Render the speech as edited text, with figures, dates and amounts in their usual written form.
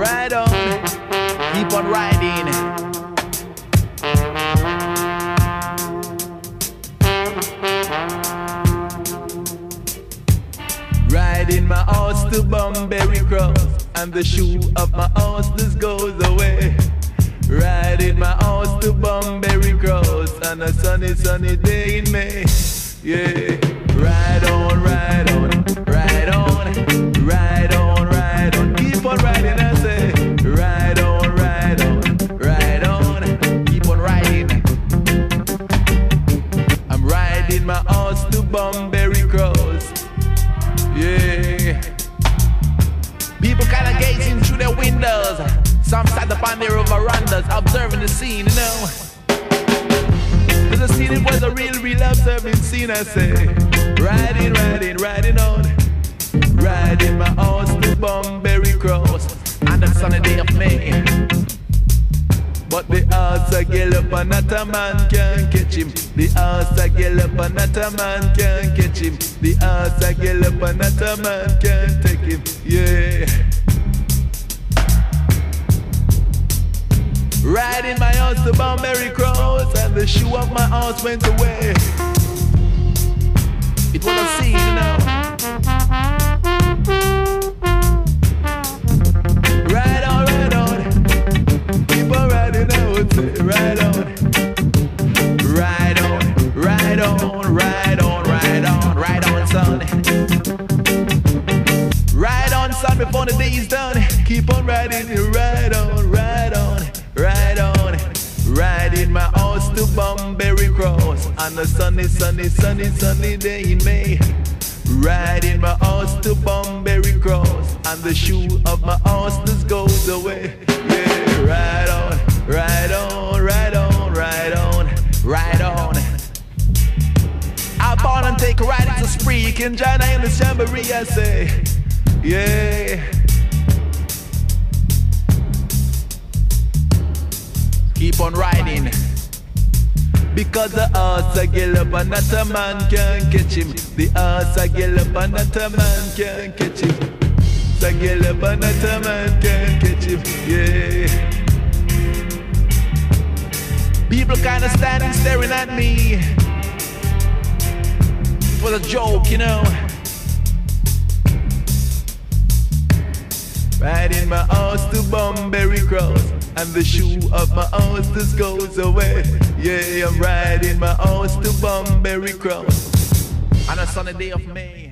ride on, keep on riding. Riding my horse to Bunbury Cross, and the shoe of my horse just goes away. Riding my horse to Bunbury Cross on a sunny, sunny day in May. Yeah, ride on, ride on, ride on, ride on, ride on. Keep on riding, I say. Ride on, ride on, ride on. Keep on riding. I'm riding my horse to Bunbury Cross. Yeah. People kinda gazing through their windows. Some sat upon their verandas, observing the scene, you know. Cause the scene, it was a real, real observing scene, I say. Riding, riding, riding on. Riding my horse to Bunbury Cross on the sunny day of May. But the horse a gallop and not a man can catch him. The horse a gallop and not a man can catch him. The horse a gallop and not a man can take him. Yeah. Riding my horse to Bunbury Cross, and the shoe of my horse went away. It was a scene, you know. Ride on, ride on. Keep on riding out, ride on. Ride on, ride on, ride on, ride on, ride on, son. Ride on, son, before the day is done. Keep on riding, ride on, ride on, ride on. Riding my horse to Bunbury Cross on a sunny, sunny, sunny, sunny day in May. Riding my horse to Bunbury Cross, and the shoe of my horse just goes away. Yeah, ride on, ride on, ride on, ride on, ride on. Hop on and take a ride, it's a spree. You can join in the jamboree, I say. Yeah. Keep on riding, because the horse a gallop and not a man can catch him. The horse a gallop and not a man can catch him. The gallop and not a man can catch him. Yeah. People kinda standing staring at me. It was a joke, you know. Riding my horse to Bunbury Cross, and the shoe of my horse just goes away. Yeah, I'm riding my horse to Bunbury Cross on a sunny day of May.